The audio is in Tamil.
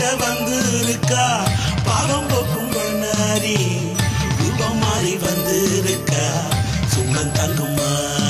காட்ட வந்து இருக்கா பாவம் போக்கும் பண்ணாரி ரூபம் மாறி வந்து இருக்கா சுமன் தங்குமா